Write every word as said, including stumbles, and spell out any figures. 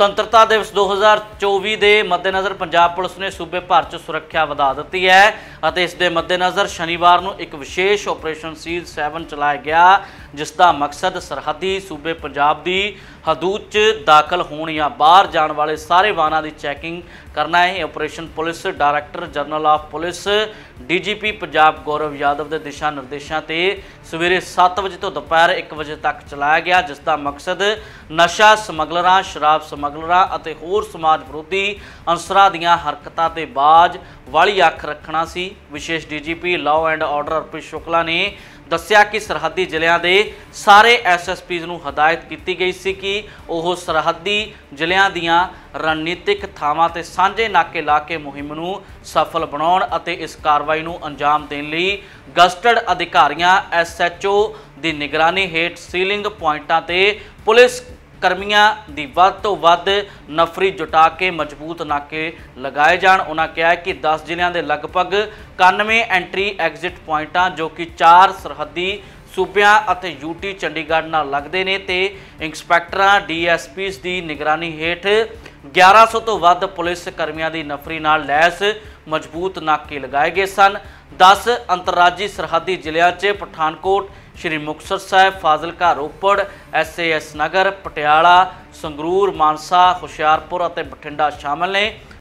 ਸੁਤੰਤਰਤਾ ਦਿਵਸ दो हज़ार चौबीस के मद्देनज़र पंजाब पुलिस ने सूबे भर च सुरक्षा वधा दी है और इस दे मद्देनज़र शनिवार को एक विशेष ऑपरेशन सील सैवन चलाया गया, जिसका मकसद सरहदी सूबे पंजाब की हदूद च दाखिल होने या बाहर जाने वाले सारे वाहनों की चैकिंग करना है। Operation police director general of police D G P Punjab Gaurav Yadav के दिशा निर्देशों से सवेरे सत्त बजे तो दोपहर एक बजे तक चलाया गया, जिसका मकसद नशा समगलर, शराब समगलर और होर समाज विरोधी अंसरां दीआं हरकतां ते बाज वाली अख रखना सी। विशेष D G P law and order Arpit Shukla ने दस्सिया कि सरहदी जिलिਆਂ ਦੇ ਸਾਰੇ एस एस पीज़ ਨੂੰ हदायत की गई सी कि ਉਹ सरहदी जिलिਆਂ ਦੀਆਂ रणनीतिक ਥਾਵਾਂ ਤੇ ਸਾਂਝੇ ਨਾਕੇ ਲਾ ਕੇ ਮੁਹਿੰਮ ਨੂੰ ਸਫਲ ਬਣਾਉਣ ਅਤੇ ਇਸ ਕਾਰਵਾਈ ਨੂੰ ਅੰਜਾਮ ਦੇਣ ਲਈ ਗਜ਼ਟਡ ਅਧਿਕਾਰੀਆਂ एस एच ओ ਦੀ ਨਿਗਰਾਨੀ ਹੇਠ ਸੀਲਿੰਗ ਪੁਆਇੰਟਾਂ ਤੇ ਪੁਲਿਸ ਕਰਮੀਆਂ ਦੀ ਵੱਧ ਤੋਂ ਵੱਧ ਨਫਰੀ जुटा के मजबूत नाके लगाए जाण। उन्होंने कहा कि दस ਜ਼ਿਲ੍ਹਿਆਂ ਦੇ लगभग इक्यानवे एंट्री एग्जिट ਪੁਆਇੰਟਾਂ जो कि चार सरहदी सूबियां ਅਤੇ यूटी चंडीगढ़ नाल लगदे ने ते इंस्पैक्टरां डी एस पीज़ की निगरानी हेठ ग्यारह सौ तो वध पुलिस कर्मियों की नफरी नाल लैस मजबूत नाके लगाए गए सन। दस अंतरराजी सरहदी ਜ਼ਿਲ੍ਹਿਆਂ च Pathankot, Sri Muktsar Sahib, Fazilka, Ropar, S A S Nagar, Patiala, Sangrur, Mansa, Hoshiarpur और बठिंडा शामिल ने।